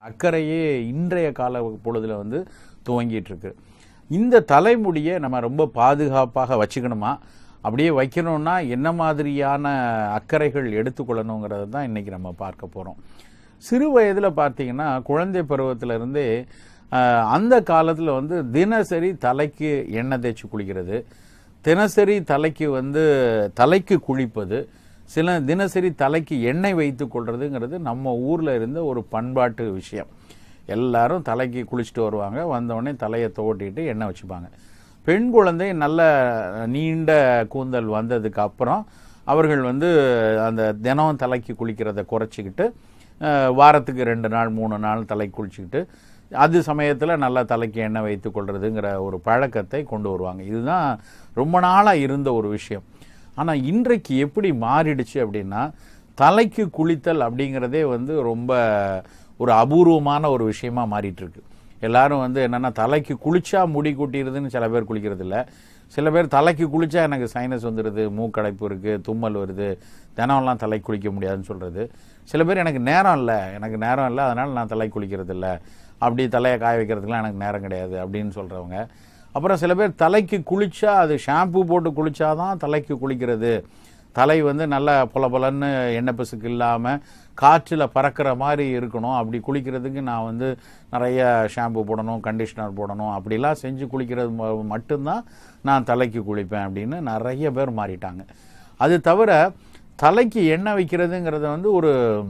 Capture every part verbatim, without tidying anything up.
அக்கறையே இன்றைய கால பொழுதுல வந்து துவங்கிட்டு இருக்கு. இந்த தலைமுடியை நம்ம ரொம்ப பாதுகாப்பாக வச்சுக்கணுமா, அப்படியே வைக்கணும்னா என்ன மாதிரியான அக்கறைகள் எடுத்துக்கொள்ளணுங்கிறது தான் இன்னைக்கு நம்ம பார்க்க போறோம். சிறு வயதுல பார்த்தீங்கன்னா குழந்தை பருவத்திலிருந்தே அந்த காலத்தில் வந்து தினசரி தலைக்கு எண்ணெய் தேய்ச்சி குளிக்கிறது, தினசரி தலைக்கு வந்து தலைக்கு குளிப்பது, சில தினசரி தலைக்கு எண்ணெய் வைத்து கொள்றதுங்கிறது நம்ம ஊரில் இருந்த ஒரு பண்பாட்டு விஷயம். எல்லாரும் தலைக்கு குளிச்சுட்டு வருவாங்க, வந்தவுடனே தலையை துவட்டிட்டு எண்ணெய் வச்சுப்பாங்க. பெண் குழந்தை நல்ல நீண்ட கூந்தல் வந்ததுக்கு அப்புறம் அவர்கள் வந்து அந்த தினம் தலைக்கு குளிக்கிறத குறைச்சிக்கிட்டு வாரத்துக்கு ரெண்டு நாள் மூணு நாள் தலைக்கு குளிச்சுக்கிட்டு அது சமயத்தில் நல்லா தலைக்கு எண்ணெய் வைத்து கொள்றதுங்கிற ஒரு பழக்கத்தை கொண்டு வருவாங்க. இதுதான் ரொம்ப நாளாக இருந்த ஒரு விஷயம். ஆனால் இன்றைக்கு எப்படி மாறிடுச்சு அப்படின்னா, தலைக்கு குளித்தல் அப்படிங்கிறதே வந்து ரொம்ப ஒரு அபூர்வமான ஒரு விஷயமா மாறிட்டு இருக்கு. எல்லாரும் வந்து என்னன்னா தலைக்கு குளிச்சா முடி கொட்டிடுதுன்னு சில பேர் குளிக்கிறது இல்லை. சில பேர் தலைக்கு குளிச்சா எனக்கு சைனஸ் வந்துடுது, மூக்கடைப்பு இருக்கு, தும்மல் வருது, தினம்லாம் தலை குளிக்க முடியாதுன்னு சொல்றது. சில பேர் எனக்கு நேரம் இல்லை எனக்கு நேரம் இல்லை அதனால நான் தலை குளிக்கிறது இல்லை, அப்படி தலையை காய வைக்கிறதுக்குலாம் எனக்கு நேரம் கிடையாது அப்படின்னு சொல்றவங்க. அப்புறம் சில பேர் தலைக்கு குளிச்சா அது ஷாம்பு போட்டு குளிச்சாதான் தலைக்கு குளிக்கிறது, தலை வந்து நல்லா பொல பொலன்னு எண்ணெய் பிசுக்கு இல்லாமல் காற்றில் பறக்கிற மாதிரி இருக்கணும், அப்படி குளிக்கிறதுக்கு நான் வந்து நிறைய ஷாம்பு போடணும், கண்டிஷனர் போடணும், அப்படிலாம் செஞ்சு குளிக்கிறது மட்டும்தான் நான் தலைக்கு குளிப்பேன் அப்படின்னு நிறைய பேர் மாறிட்டாங்க. அது தவிர தலைக்கு எண்ணெய் வைக்கிறதுங்கிறத வந்து ஒரு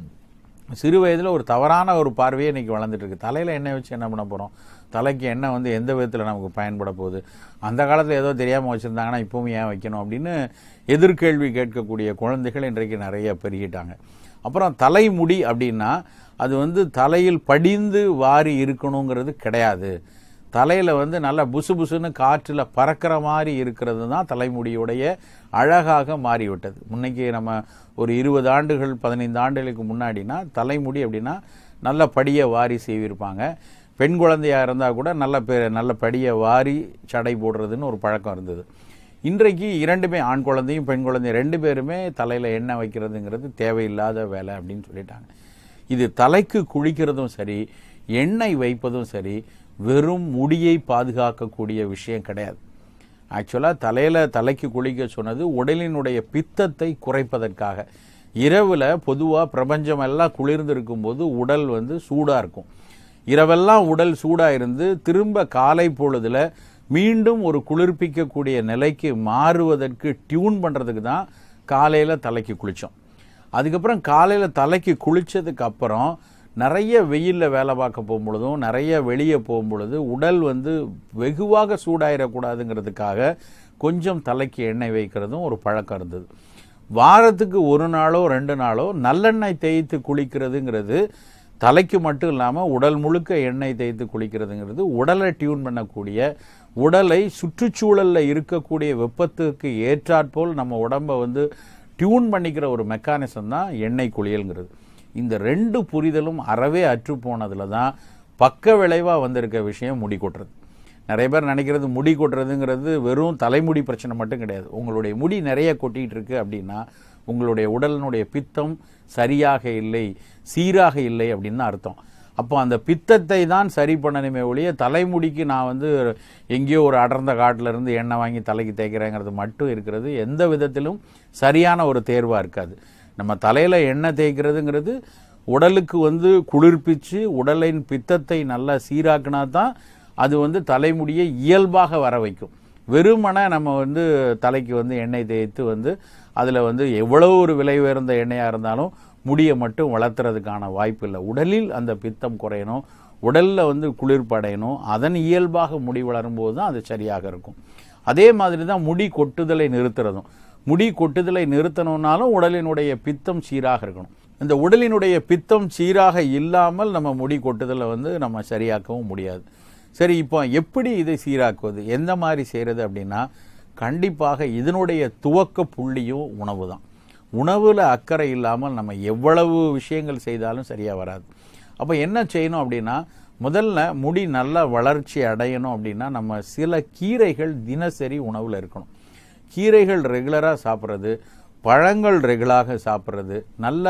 சிறு வயதில் ஒரு தவறான ஒரு பார்வையே இன்னைக்கு வளர்ந்துட்டு இருக்கு. தலையில் எண்ணெய் வச்சு என்ன பண்ண போகிறோம், தலைக்கு எண்ணெய் வந்து எந்த விதத்தில் நமக்கு பயன்பட போகுது, அந்த காலத்தில் ஏதோ தெரியாமல் வச்சுருந்தாங்கன்னா இப்பவும் ஏன் வைக்கணும் அப்படின்னு எதிர்கேள்வி கேட்கக்கூடிய குழந்தைகள் இன்றைக்கு நிறைய பெருகிட்டாங்க. அப்புறம் தலைமுடி அப்படின்னா அது வந்து தலையில் படிந்து வாரி இருக்கணுங்கிறது கிடையாது. தலையில் வந்து நல்லா புசு புசுன்னு காற்றில் பறக்கிற மாதிரி இருக்கிறது தான் தலைமுடியுடைய அழகாக மாறிவிட்டது. முன்னைக்கு நம்ம ஒரு இருபது ஆண்டுகள் பதினைந்து ஆண்டுகளுக்கு முன்னாடினா தலைமுடி அப்படின்னா நல்ல படியை வாரி செய்விருப்பாங்க. பெண் குழந்தையாக இருந்தால் கூட நல்ல பே நல்ல படியை வாரி சடை போடுறதுன்னு ஒரு பழக்கம் இருந்தது. இன்றைக்கு இரண்டுமே ஆண் குழந்தையும் பெண் குழந்தையும் ரெண்டு பேருமே தலையில் எண்ணெய் வைக்கிறதுங்கிறது தேவையில்லாத வேலை அப்படின்னு சொல்லிட்டாங்க. இது தலைக்கு குளிக்கிறதும் சரி, எண்ணெய் வைப்பதும் சரி, வெறும் முடியை பாதுகாக்கக்கூடிய விஷயம் கிடையாது. ஆக்சுவலாக தலையில் தலைக்கு குளிக்க சொன்னது உடலினுடைய பித்தத்தை குறைப்பதற்காக. இரவில் பொதுவாக பிரபஞ்சம் எல்லாம் குளிர்ந்து இருக்கும்போது உடல் வந்து சூடாக இருக்கும். இரவெல்லாம் உடல் சூடாக இருந்து திரும்ப காலை பொழுதுல மீண்டும் ஒரு குளிர்ப்பிக்கக்கூடிய நிலைக்கு மாறுவதற்கு டியூன் பண்ணுறதுக்கு தான் காலையில் தலைக்கு குளித்தோம். அதுக்கப்புறம் காலையில் தலைக்கு குளித்ததுக்கு அப்புறம் நிறைய வெயிலில் வேலை பார்க்க போகும்பொழுதும் நிறைய வெளியே போகும்பொழுது உடல் வந்து வெகுவாக சூடாயிடக்கூடாதுங்கிறதுக்காக கொஞ்சம் தலைக்கு எண்ணெய் வைக்கிறதும் ஒரு பழக்கம் இருந்தது. வாரத்துக்கு ஒரு நாளோ ரெண்டு நாளோ நல்லெண்ணெய் தேய்த்து குளிக்கிறதுங்கிறது தலைக்கு மட்டும் இல்லாமல் உடல் முழுக்க எண்ணெய் தேய்த்து குளிக்கிறதுங்கிறது உடலை டியூன் பண்ணக்கூடிய, உடலை சுற்றுச்சூழலில் இருக்கக்கூடிய வெப்பத்துக்கு ஏற்றாற்போல் நம்ம உடம்பை வந்து டியூன் பண்ணிக்கிற ஒரு மெக்கானிசம் தான் எண்ணெய் குளியல்ங்கிறது. இந்த ரெண்டு புரிதலும் அறவே அற்று போனதில் தான் பக்க விளைவாக வந்திருக்க விஷயம் முடி கொட்டுறது. நிறைய பேர் நினைக்கிறது முடி கொட்டுறதுங்கிறது வெறும் தலைமுடி பிரச்சனை மட்டும் கிடையாது. உங்களுடைய முடி நிறைய கொட்டிகிட்டு இருக்கு அப்படின்னா உங்களுடைய உடலினுடைய பித்தம் சரியாக இல்லை, சீராக இல்லை அப்படின்னு தான் அர்த்தம். அப்போ அந்த பித்தத்தை தான் சரி பண்ணணுமே ஒழிய தலைமுடிக்கு நான் வந்து எங்கேயோ ஒரு அடர்ந்த காட்டில் இருந்து எண்ணெய் வாங்கி தலைக்கு தேய்க்கிறேங்கிறது மட்டும் இருக்கிறது எந்த விதத்திலும் சரியான ஒரு தேர்வாக இருக்காது. நம்ம தலையில் எண்ணெய் தேய்க்கிறதுங்கிறது உடலுக்கு வந்து குளிர்ப்பிச்சு உடலின் பித்தத்தை நல்லா சீராக்கினா தான் அது வந்து தலைமுடியை இயல்பாக வர வைக்கும். வெறுமனே நம்ம வந்து தலைக்கு வந்து எண்ணெய் தேய்த்து வந்து அதில் வந்து எவ்வளோ ஒரு விலை உயர்ந்த எண்ணெயாக இருந்தாலும் முடியை மட்டும் வளர்த்துறதுக்கான வாய்ப்பு இல்லை. உடலில் அந்த பித்தம் குறையணும், உடலில் வந்து குளிர்படையணும், அதன் இயல்பாக முடி வளரும்போது தான் அது சரியாக இருக்கும். அதே மாதிரி தான் முடி கொட்டுதலை நிறுத்துறதும். முடி கொட்டுதலை நிறுத்தணும்னாலும் உடலினுடைய பித்தம் சீராக இருக்கணும். இந்த உடலினுடைய பித்தம் சீராக இல்லாமல் நம்ம முடி கொட்டுதலை வந்து நம்ம சரியாக்கவும் முடியாது. சரி, இப்போ எப்படி இதை சீராக்குவது, எந்த மாதிரி செய்கிறது அப்படின்னா கண்டிப்பாக இதனுடைய துவக்க புள்ளியும் உணவு தான். உணவில் அக்கறை இல்லாமல் நம்ம எவ்வளவு விஷயங்கள் செய்தாலும் சரியாக வராது. அப்போ என்ன செய்யணும் அப்படின்னா, முதல்ல முடி நல்லா வளர்ச்சி அடையணும் அப்படின்னா நம்ம சில கீரைகள் தினசரி உணவில் இருக்கணும். கீரைகள் ரெகுலராக சாப்பிட்றது, பழங்கள் ரெகுலராக சாப்பிட்றது, நல்ல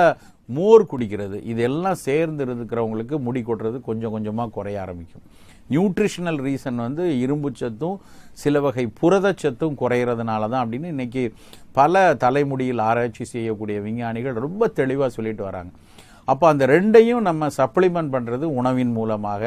மோர் குடிக்கிறது, இதெல்லாம் சேர்ந்து இருக்கிறவங்களுக்கு முடி கொட்டுறது கொஞ்சம் கொஞ்சமாக குறைய ஆரம்பிக்கும். நியூட்ரிஷனல் ரீசன் வந்து இரும்பு சத்தும் சில வகை புரதச்சத்தும் குறையிறதுனால தான் அப்படின்னு இன்னைக்கு பல தலைமுடியில் ஆராய்ச்சி செய்யக்கூடிய விஞ்ஞானிகள் ரொம்ப தெளிவாக சொல்லிட்டு வராங்க. அப்போ அந்த ரெண்டையும் நம்ம சப்ளிமெண்ட் பண்ணுறது உணவின் மூலமாக.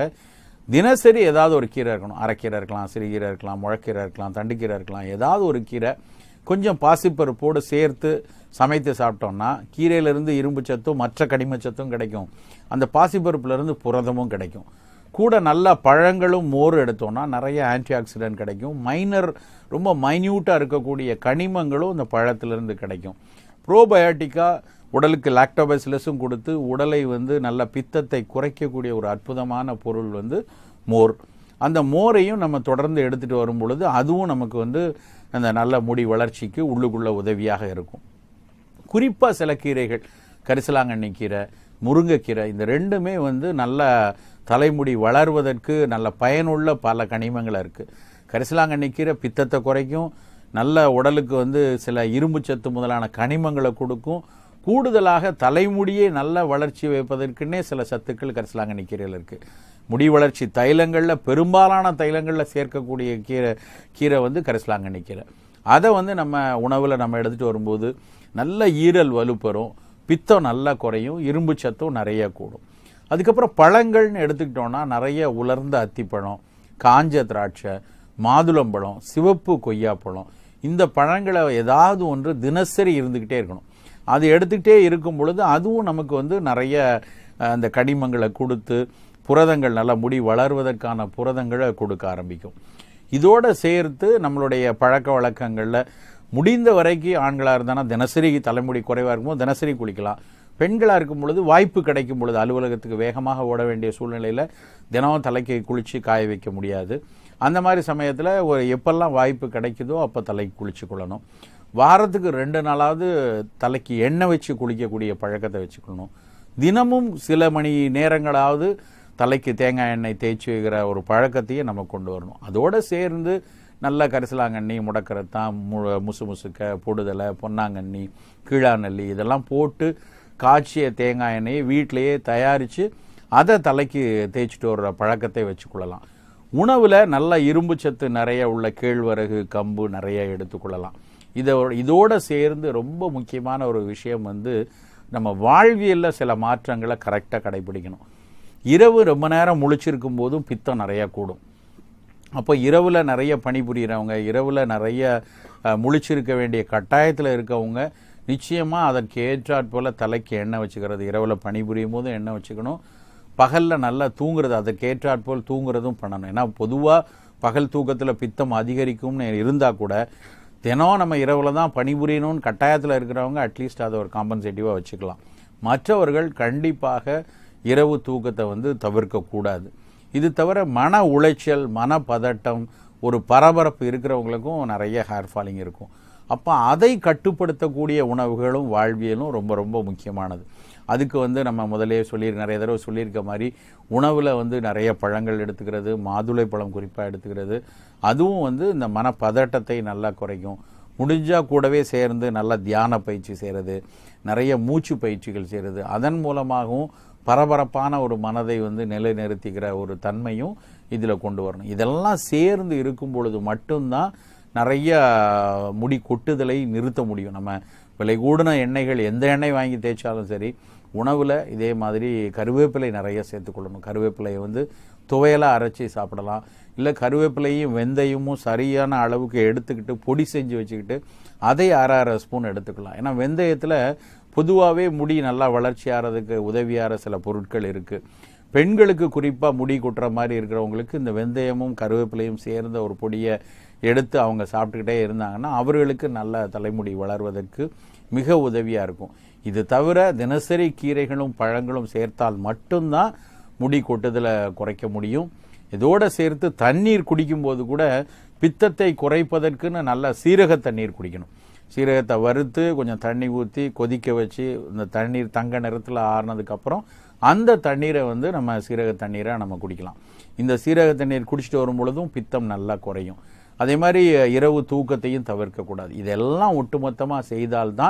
தினசரி ஏதாவது ஒரு கீரை இருக்கணும். அரைக்கீரை இருக்கலாம், சிறுகீரை இருக்கலாம், முளைக்கீரை இருக்கலாம், தண்டுக்கீரை இருக்கலாம், ஏதாவது ஒரு கீரை கொஞ்சம் பாசிப்பருப்போடு சேர்த்து சமைத்து சாப்பிட்டோம்னா கீரையிலிருந்து இரும்பு சத்தும் மற்ற கனிமச்சத்தும் கிடைக்கும், அந்த பாசிப்பருப்புலேருந்து புரதமும் கிடைக்கும். கூட நல்ல பழங்களும் மோர் எடுத்தோம்னா நிறைய ஆன்டி ஆக்சிடென்ட் கிடைக்கும். மைனர் ரொம்ப மைன்யூட்டாக இருக்கக்கூடிய கனிமங்களும் இந்த பழத்திலிருந்து கிடைக்கும். ப்ரோபயோட்டிக்காக உடலுக்கு லாக்டோபைசிலஸும் கொடுத்து உடலை வந்து நல்ல பித்தத்தை குறைக்கக்கூடிய ஒரு அற்புதமான பொருள் வந்து மோர். அந்த மோரையும் நம்ம தொடர்ந்து எடுத்துகிட்டு வரும் பொழுது அதுவும் நமக்கு வந்து அந்த நல்ல முடி வளர்ச்சிக்கு உள்ளுக்குள்ள உதவியாக இருக்கும். குறிப்பாக சில கீரைகள், கரிசலாங்கண்ணி கீரை, முருங்கைக்கீரை, இந்த ரெண்டுமே வந்து நல்ல தலைமுடி வளர்வதற்கு நல்ல பயனுள்ள பல கனிமங்கள் இருக்குது. கரிசலாங்கண்ணி கீரை பித்தத்தை குறைக்கும், நல்ல உடலுக்கு வந்து சில இரும்பு சத்து முதலான கனிமங்களை கொடுக்கும். கூடுதலாக தலைமுடியை நல்ல வளர்ச்சி வைப்பதற்குன்னே சில சத்துக்கள் கரிசலாங்கண்ணி கீரையில் இருக்குது. முடி வளர்ச்சி தைலங்களில் பெரும்பாலான தைலங்களில் சேர்க்கக்கூடிய கீரை கீரை வந்து கரிசலாங்கண்ணி கீரை. அதை வந்து நம்ம உணவில் நம்ம எடுத்துகிட்டு வரும்போது நல்ல ஈரல் வலுப்பெறும், பித்தம் நல்லா குறையும், இரும்பு சத்தும் நிறைய கூடும். அதுக்கப்புறம் பழங்கள்னு எடுத்துக்கிட்டோன்னா நிறைய உலர்ந்த அத்திப்பழம், காஞ்ச திராட்சை, மாதுளம்பழம், சிவப்பு கொய்யாப்பழம், இந்த பழங்களை ஏதாவது ஒன்று தினசரி இருந்துக்கிட்டே இருக்கணும். அது எடுத்துக்கிட்டே இருக்கும் பொழுது அதுவும் நமக்கு வந்து நிறைய அந்த கனிமங்களை கொடுத்து புரதங்கள் நல்லா முடி வளர்வதற்கான புரதங்களை கொடுக்க ஆரம்பிக்கும். இதோடு சேர்த்து நம்மளுடைய பழக்க வழக்கங்களில் முடிந்த வரைக்கும் ஆண்களாக இருந்தானா தினசரி தலைமுடி குறைவாக இருக்கும்போது தினசரி குளிக்கலாம். பெண்களாக இருக்கும் பொழுது வாய்ப்பு கிடைக்கும் பொழுது அலுவலகத்துக்கு வேகமாக ஓட வேண்டிய சூழ்நிலையில் தினமும் தலைக்கு குளித்து காய வைக்க முடியாது. அந்த மாதிரி சமயத்தில் ஒரு எப்பெல்லாம் வாய்ப்பு கிடைக்குதோ அப்போ தலைக்கு குளிச்சு கொள்ளணும். வாரத்துக்கு ரெண்டு நாளாவது தலைக்கு எண்ணெய் வச்சு குளிக்கக்கூடிய பழக்கத்தை வச்சுக்கணும். தினமும் சில மணி நேரங்களாவது தலைக்கு தேங்காய் எண்ணெய் தேய்ச்சி வைக்கிற ஒரு பழக்கத்தையே நம்ம கொண்டு வரணும். அதோடு சேர்ந்து நல்ல கரிசலாங்கண்ணி, முடக்கரத்தான், மு முசு முசுக்க, பொடுதலை, பொன்னாங்கண்ணி, கீழாநெல்லி இதெல்லாம் போட்டு காய்ச்சிய தேங்காய் எண்ணெயை வீட்டிலையே தயாரித்து அதை தலைக்கு தேய்ச்சிட்டு வர்ற பழக்கத்தை வச்சுக்கொள்ளலாம். உணவில் நல்ல இரும்பு சத்து நிறைய உள்ள கேழ்வரகு, கம்பு நிறைய எடுத்துக்கொள்ளலாம். இதை இதோடு சேர்ந்து ரொம்ப முக்கியமான ஒரு விஷயம் வந்து நம்ம வாழ்வியலில் சில மாற்றங்களை கரெக்டாக கடைபிடிக்கணும். இரவு ரொம்ப நேரம் முழிச்சிருக்கும் போதும் பித்தம் நிறையா கூடும். அப்போ இரவில் நிறைய பணிபுரிகிறவங்க, இரவில் நிறைய முழிச்சிருக்க வேண்டிய கட்டாயத்தில் இருக்கவங்க நிச்சயமாக அதற்கு ஏற்றாற் போல் தலைக்கு எண்ணெய் வச்சுக்கிறது, இரவில் பணிபுரியும் போதும் எண்ணெய் வச்சுக்கணும். பகலில் நல்லா தூங்குறது, அதற்கு ஏற்றாற் போல் தூங்குறதும் பண்ணணும். ஏன்னா பொதுவாக பகல் தூக்கத்தில் பித்தம் அதிகரிக்கும்னு இருந்தால் கூட தினம் நம்ம இரவில் தான் பணிபுரியணும்னு கட்டாயத்தில் இருக்கிறவங்க அட்லீஸ்ட் அதை ஒரு காம்பன்சேட்டிவாக வச்சுக்கலாம். மற்றவர்கள் கண்டிப்பாக இரவு தூக்கத்தை வந்து தவிர்க்கக்கூடாது. இது தவிர மன உளைச்சல், மன பதட்டம், ஒரு பரபரப்பு இருக்கிறவங்களுக்கும் நிறைய ஹேர் ஃபாலிங் இருக்கும். அப்போ அதை கட்டுப்படுத்தக்கூடிய உணவுகளும் வாழ்வியலும் ரொம்ப ரொம்ப முக்கியமானது. அதுக்கு வந்து நம்ம முதலே சொல்லி நிறைய தடவை சொல்லியிருக்க மாதிரி உணவில் வந்து நிறைய பழங்கள் எடுத்துக்கிறது, மாதுளை பழம் குறிப்பாக எடுத்துக்கிறது, அதுவும் வந்து இந்த மனப்பதட்டத்தை நல்லா குறைக்கும். முடிஞ்சால் கூடவே சேர்ந்து நல்லா தியான பயிற்சி செய்கிறது, நிறைய மூச்சு பயிற்சிகள் செய்கிறது, அதன் மூலமாகவும் பரபரப்பான ஒரு மனதை வந்து நிலைநிறுத்திக்கிற ஒரு தன்மையும் இதில் கொண்டு வரணும். இதெல்லாம் சேர்ந்து இருக்கும் பொழுது மட்டும்தான் நிறைய முடி கொட்டுதலை நிறுத்த முடியும். நம்ம விலை கூடின எண்ணெய்கள் எந்த எண்ணெய் வாங்கி தேய்ச்சாலும் சரி, உணவில் இதே மாதிரி கருவேப்பிலை நிறைய சேர்த்துக்கொள்ளணும். கருவேப்பிலையை வந்து துவையலாக அரைச்சி சாப்பிடலாம். இல்லை கருவேப்பிலையும் வெந்தயமும் சரியான அளவுக்கு எடுத்துக்கிட்டு பொடி செஞ்சு வச்சுக்கிட்டு அதை அரை அரை ஸ்பூன் எடுத்துக்கலாம். ஏன்னா வெந்தயத்தில் பொதுவாகவே முடி நல்லா வளர்ச்சி ஆகிறதுக்கு உதவியாகிற சில பொருட்கள் இருக்குது. பெண்களுக்கு குறிப்பாக முடி கொட்டுற மாதிரி இருக்கிறவங்களுக்கு இந்த வெந்தயமும் கருவேப்பிலையும் சேர்ந்த ஒரு பொடியை எடுத்து அவங்க சாப்பிட்டுக்கிட்டே இருந்தாங்கன்னா அவர்களுக்கு நல்ல தலைமுடி வளர்வதற்கு மிக உதவியாக இருக்கும். இது தவிர தினசரி கீரைகளும் பழங்களும் சேர்த்தால் மட்டும்தான் முடி கொட்டுதலை குறைக்க முடியும். இதோடு சேர்த்து தண்ணீர் குடிக்கும்போது கூட பித்தத்தை குறைப்பதற்குன்னு நல்ல சீரக தண்ணீர் குடிக்கணும். சீரகத்தை வறுத்து கொஞ்சம் தண்ணி ஊற்றி கொதிக்க வச்சு இந்த தண்ணீர் தங்க நிறத்தில் ஆறுனதுக்கப்புறம் அந்த தண்ணீரை வந்து நம்ம சீரக தண்ணீரை நம்ம குடிக்கலாம். இந்த சீரக தண்ணீர் குடிச்சிட்டு வரும் பொழுதும் பித்தம் நல்லா குறையும். அதே மாதிரி இரவு தூக்கத்தையும் தவிர்க்கக்கூடாது. இதெல்லாம் ஒட்டுமொத்தமாக செய்தால்தான்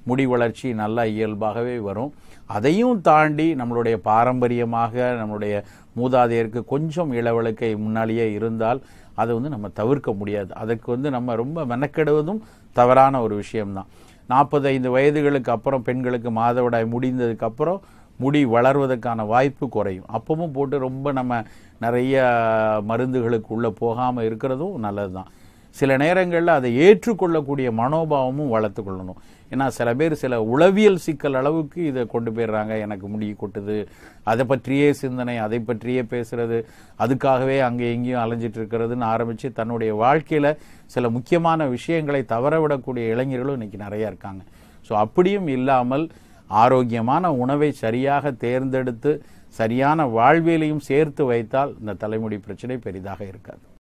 முடி வளர்ச்சி நல்லா இயல்பாகவே வரும். அதையும் தாண்டி நம்மளுடைய பாரம்பரியமாக நம்மளுடைய மூதாதையருக்கு கொஞ்சம் இளவழுக்கை முன்னாலேயே இருந்தால் அதை வந்து நம்ம தவிர்க்க முடியாது. அதுக்கு வந்து நம்ம ரொம்ப மெனக்கெடுவதும் தவறான ஒரு விஷயம்தான். நாற்பத்தைந்து வயதுகளுக்கு அப்புறம் பெண்களுக்கு மாதவிடாய் முடிந்ததுக்கு அப்புறம் முடி வளர்வதற்கான வாய்ப்பு குறையும். அப்பவும் போட்டு ரொம்ப நம்ம நிறைய மருந்துகளுக்கு உள்ளே போகாமல் இருக்கிறதும் நல்லது தான். சில நேரங்களில் அதை ஏற்றுக்கொள்ளக்கூடிய மனோபாவமும் வளர்த்து கொள்ளணும். ஏன்னா சில பேர் சில உளவியல் சிக்கல் அளவுக்கு இதை கொண்டு போயிடுறாங்க. எனக்கு முடி கொட்டுது, அதை பற்றியே சிந்தனை, அதை பற்றியே பேசுறது, அதுக்காகவே அங்கே எங்கேயும் அலைஞ்சிட்டு இருக்கிறதுன்னு ஆரம்பித்து தன்னுடைய வாழ்க்கையில் சில முக்கியமான விஷயங்களை தவறவிடக்கூடிய இளைஞர்களும் இன்றைக்கி நிறையா இருக்காங்க. ஸோ அப்படியும் இல்லாமல் ஆரோக்கியமான உணவை சரியாக தேர்ந்தெடுத்து சரியான வாழ்வியலையும் சேர்த்து வைத்தால் இந்த தலைமுடி பிரச்சனை பெரிதாக இருக்காது.